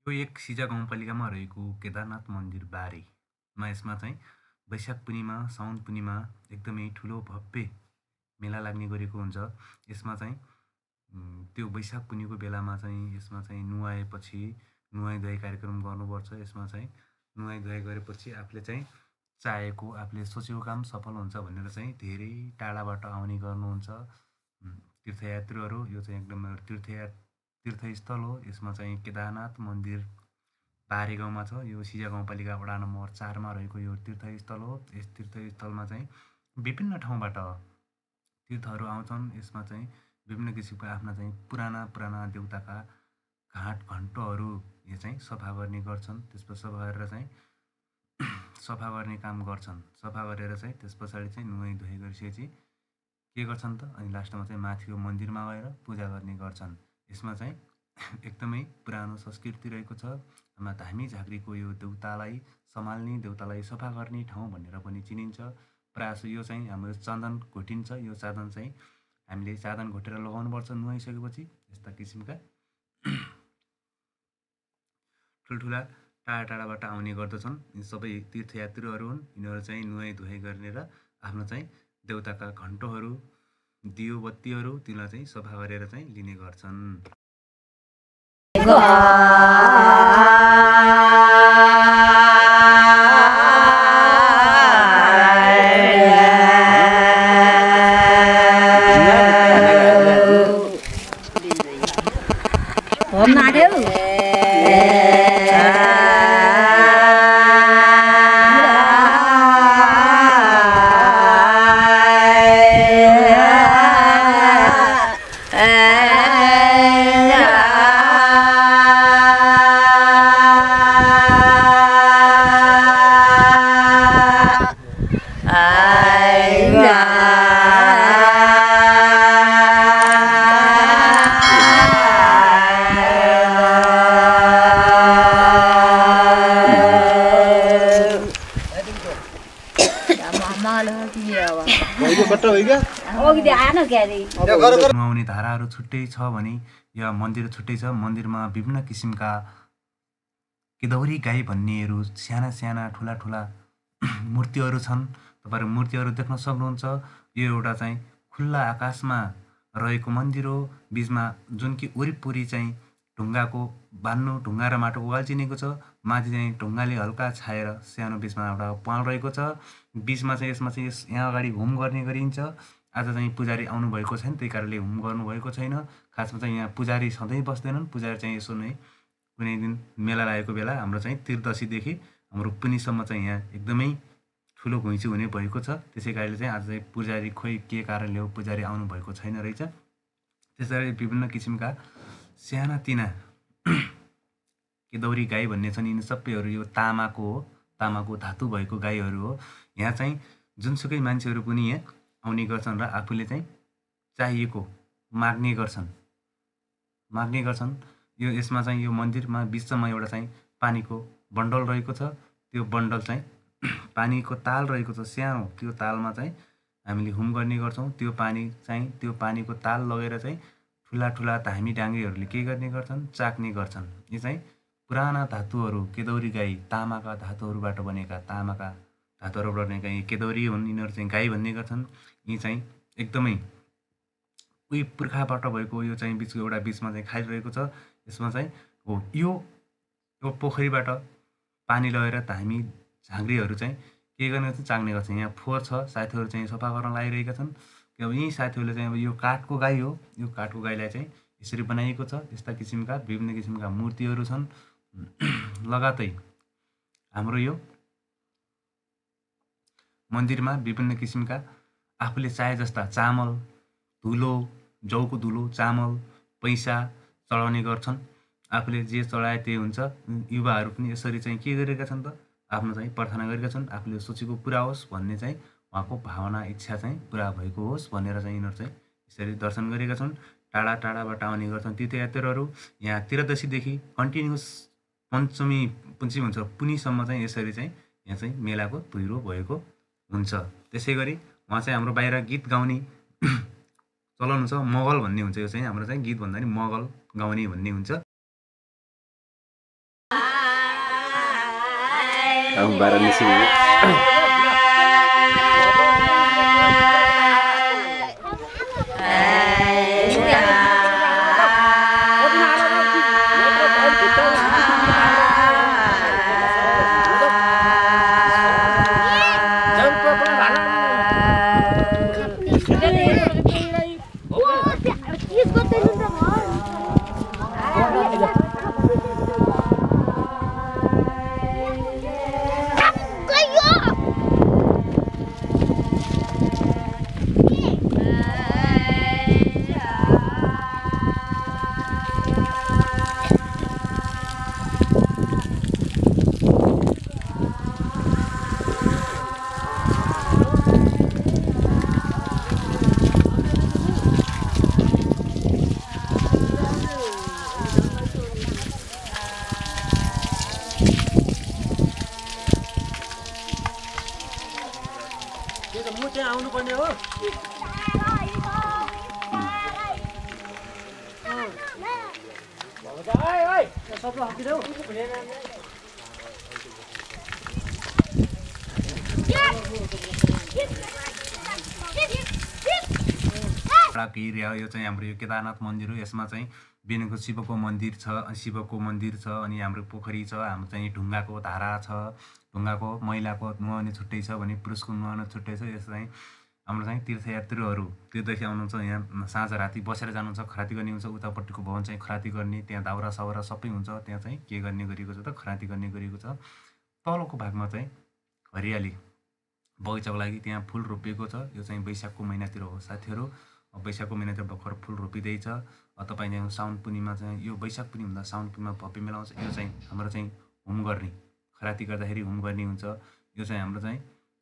यो एक सिजा गाउँपालिकामा रहेको केदारनाथ मन्दिर बारेमा यसमा चाहिँ वैशाख पूर्णिमा साउन पूर्णिमा एकदमै ठुलो भव्य मेला लाग्ने गरेको हुन्छ। यसमा चाहिँ त्यो वैशाख पूर्णिमाको बेलामा चाहिँ यसमा चाहिँ नुहाएपछि नुहाइ-धुवाइ कार्यक्रम गर्नुपर्छ। यसमा चाहिँ नुहाइ-धुवाइ गरेपछि आफूले चाहिँ चाहेको आफूले सोचेको काम सफल हुन्छ भनेर चाहिँ धेरै टाढाबाट आउने गर्नुहुन्छ तीर्थयात्रीहरू। यो चाहिँ एकदम तीर्थस्थल हो। यसमा चाहिँ केदारनाथ मन्दिर बारे गाउँमा छ। यो सिजा गाउँपालिका वडा नम्बर 4 मा रहेको यो तीर्थस्थल हो। यस तीर्थस्थलमा चाहिँ विभिन्न ठाउँबाट तीर्थहरू आउँछन्। यसमा चाहिँ विभिन्न किसिमका आफ्ना चाहिँ पुराना देवताका घाट घन्टहरू यो चाहिँ सफा गर्ने गर्छन्। त्यसपछि सफा गरेर चाहिँ सफा गर्ने काम गर्छन्। सफा गरेर चाहिँ त्यस पछाडि चाहिँ नुहाइ-धुवाइ गरिसकेपछि के गर्छन् त अनि लास्टमा चाहिँ माथिको मन्दिरमा गएर पूजा गर्ने गर्छन्। यसमा चाहिँ एकदमै पुरानो संस्कृति रहेको छ। हाम्रा धामी झाँक्रीको यो देउतालाई सम्हाल्ने देउतालाई सफा गर्ने ठाउँ भनेर पनि चिनिन्छ। प्रायः यो चाहिँ हाम्रो चन्दन घोटिन्छ। यो चन्दन चाहिँ हामीले चन्दन घोटेर लगाउनुपर्छ नुहाइसकेपछि। यस्ता किसिमका ठुल्ठुला टाढाबाट आउने गर्दछन्। यी सबै तीर्थयात्रीहरू हुन्। यिनीहरू चाहिँ नुहाइ-धुवाइ गरेर आफ्नो चाहिँ देउताका घन्टहरू दियो बत्तीहरू तिनीलाई चाहिँ सफा गरेर चाहिँ लिने गर्छन्। नुहाउने धाराहरू छुट्टै छ भने या मन्दिर छुट्टै छ। मन्दिरमा विभिन्न किसिमका केदौरी गाई भन्नेहरू साना ठुला मूर्तिहरू छन्। तपाईहरु मूर्तिहरू देख्न सक्नुहुन्छ। यो एउटा चाहिँ खुल्ला आकाशमा रहेको मन्दिर हो। बीचमा जुन कि वरिपरि चाहिँ ढुङ्गाको बान्नु ढुङ्गा र माटोको गाल्चिनेको छ। माथि चाहिँ ढुङ्गाले हल्का छाएर सानो बीचमा एउटा पाल रहेको छ। बीचमा चाहिँ यसमा चाहिँ यहाँ अगाडि होम गर्ने गरिन्छ। आज चाहिँ पुजारी आउनु भएको छैन, त्यही कारणले होम गर्नु भएको छैन। खासमा चाहिँ यहाँ पुजारी सधैँ बस्दैनन्। पुजारी चाहिँ यसो नै कुनै दिन मेला लागेको बेला हाम्रो चाहिँ त्रिदशीदेखि हाम्रो पुनिसम्म चाहिँ यहाँ एकदमै ठुलो घुइँचो हुने भएको छ। त्यसै कारणले चाहिँ आज चाहिँ पुजारी खोइ के कारणले हो पुजारी आउनु भएको छैन रहेछ। त्यसैले विभिन्न किसिमका सानातिना केदौरी गाई भन्ने छन्। यिनी सबैहरू यो तामाको हो। तामाको धातु भएको गाईहरू हो। यहाँ चाहिँ जुनसुकै मान्छेहरू पनि यहाँ आउने गर्छन् र आफूले चाहिँ चाहिएको माग्ने गर्छन्। यो यसमा चाहिँ यो मन्दिरमा बिचमा एउटा चाहिँ पानीको बन्डल रहेको छ। त्यो बन्डल चाहिँ पानीको ताल रहेको छ सानो। त्यो तालमा चाहिँ हामीले होम गर्ने गर्छौँ। त्यो पानीको ताल लगेर चाहिँ ठुला धामी डाङ्गेहरूले के गर्ने गर्छन्, चाख्ने गर्छन्। यो चाहिँ पुराना धातुहरू केदौरी गाई तामाका धातुहरूबाट बनेका यी केदौरी हुन्। यिनीहरू चाहिँ गाई भन्ने गर्छन्। यी चाहिँ एकदमै उही पुर्खाबाट भएको यो चाहिँ बीचमा चाहिँ खाली रहेको छ। यसमा चाहिँ हो यो पोखरीबाट पानी लगेर धामी झाँक्रीहरू चाहिँ के गर्ने गर्छन्, चाख्ने गर्छन्। यहाँ फोहोर छ, साथीहरू चाहिँ सफा गर्न लागिरहेका छन्। अब यी साथीहरूले चाहिँ अब यो काठको गाई हो। यो काठको गाईलाई चाहिँ यसरी बनाइएको छ। यस्ता किसिमका विभिन्न किसिमका मूर्तिहरू छन्। लगातै हाम्रो यो मन्दिरमा विभिन्न किसिमका आफूले चाहे जस्ता चामल, धुलो, जौको धुलो, चामल, पैसा चढाउने गर्छन्। आफूले जे चढाए त्यही हुन्छ। युवाहरू पनि यसरी चाहिँ के गरेका छन् त आफ्नो चाहिँ प्रार्थना गरेका छन्। आफूले सोचेको पुरा होस् भन्ने चाहिँ उहाँको भावना इच्छा चाहिँ पुरा भएको होस् भनेर चाहिँ यिनीहरू चाहिँ यसरी दर्शन गरेका छन्। टाढाबाट आउने गर्छन् तीर्थयात्रीहरू। यहाँ त्रिदशीदेखि कन्टिन्युस पञ्चमी हुन्छ पुनिसम्म चाहिँ यसरी चाहिँ यहाँ चाहिँ मेलाको तुइरो भएको हुन्छ। त्यसै गरी उहाँ चाहिँ हाम्रो बाहिर गीत गाउने चलन हुन्छ। मगल भन्ने हुन्छ। यो चाहिँ हाम्रो चाहिँ गीत भन्दा नि मगल गाउने भन्ने हुन्छ। अब बाह्र निस्किनु आउनु पर्ने हो सब हकिदेऊ एरिया यो चाहिँ हाम्रो यो केदारनाथ मन्दिर हो। यसमा चाहिँ बिनको शिवको मन्दिर छ, अनि हाम्रो पोखरी छ, हाम्रो चाहिँ ढुङ्गाको धारा छ, ढुङ्गाको मैलाको नुहाउने छुट्टै छ भने पुरुषको नुहाउने छुट्टै छ। यस चाहिँ हाम्रो चाहिँ तीर्थयात्रीहरू तीर्थदेखि आउनुहुन्छ, यहाँ साँझ राति बसेर जानुहुन्छ, खराती गर्ने हुन्छ। उतापट्टिको भवन चाहिँ खराती गर्ने, त्यहाँ दाउरा साउरा सबै हुन्छ। त्यहाँ चाहिँ के गर्ने गरिएको छ त, खराती गर्ने गरिएको छ। तलको भागमा चाहिँ हरियाली बगैँचाको लागि त्यहाँ फुल रोपिएको छ। यो चाहिँ वैशाखको महिनातिर हो साथीहरू। वैशाखको महिनातिर भर्खर फुल रोपिँदैछ। तपाईँ यहाँ साउन पूर्णिमा चाहिँ यो वैशाख पूर्णिमा साउन पूर्णिमा भव्य मेला आउँछ। यो चाहिँ हाम्रो चाहिँ होम गर्ने, खराती गर्दाखेरि होम गर्ने हुन्छ। यो चाहिँ हाम्रो चाहिँ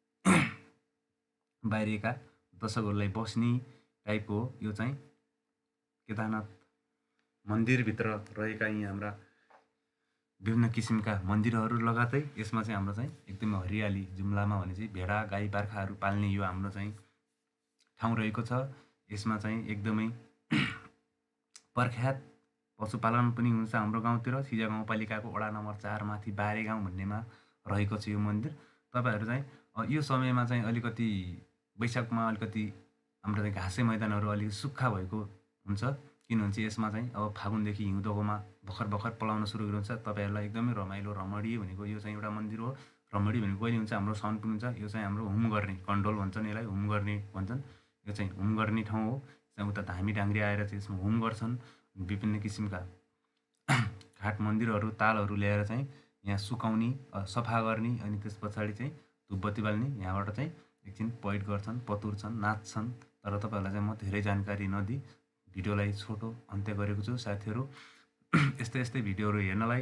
बाहिरका दर्शकहरूलाई बस्ने टाइपको हो। यो चाहिँ केदारनाथ मन्दिरभित्र रहेका यी हाम्रा विभिन्न किसिमका मन्दिरहरू लगायतै यसमा चाहिँ हाम्रो चाहिँ एकदमै हरियाली जुम्लामा भने चाहिँ भेडा गाई बाख्राहरू पाल्ने यो हाम्रो चाहिँ ठाउँ रहेको छ। यसमा चाहिँ एकदमै प्रख्यात पशुपालन पनि हुन्छ हाम्रो गाउँतिर। सिजा गाउँपालिकाको वडा नम्बर 4 माथि बारे गाउँ भन्नेमा रहेको छ यो मन्दिर। तपाईँहरू चाहिँ यो समयमा चाहिँ अलिकति वैशाखमा अलिकति हाम्रो चाहिँ घाँसे मैदानहरू अलिक सुक्खा भएको हुन्छ, किनभने चाहिँ यसमा चाहिँ अब फागुनदेखि हिउँदोमा भर्खर पलाउन सुरु हुन्छ। तपाईँहरूलाई एकदमै रमाइलो रमणीय भनेको यो चाहिँ एउटा मन्दिर हो। रमणी भनेको कहिले हुन्छ, हाम्रो साउन पूर्णिमा हुन्छ। यो चाहिँ हाम्रो होम गर्ने कन्ट्रोल भन्छन्, यसलाई होम गर्ने भन्छन्। यो चाहिँ होम गर्ने ठाउँ हो। उता धामी डाङ्ग्री आएर चाहिँ यसमा होम गर्छन्। विभिन्न किसिमका घाट मन्दिरहरू तालहरू ल्याएर चाहिँ यहाँ सुकाउने, सफा गर्ने, अनि त्यस पछाडि चाहिँ धुपबत्ती बाल्ने, यहाँबाट चाहिँ एकछिन पइट गर्छन्, पतुर्छन्, नाच्छन्। तर तपाईँहरूलाई चाहिँ म धेरै जानकारी नदिई भिडियोलाई छोटो अन्त्य गरेको छु साथीहरू। यस्तै भिडियोहरू हेर्नलाई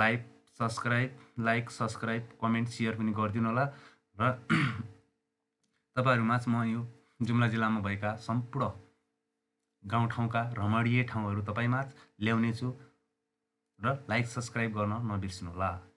लाइक सब्सक्राइब कमेन्ट सेयर पनि गरिदिनु होला। र तपाईँहरूमाझ म यो जुम्ला जिल्लामा भएका सम्पूर्ण गाउँठाउँका रमणीय ठाउँहरू तपाईँमाझ ल्याउनेछु र लाइक सब्सक्राइब गर्न नबिर्सिनु होला।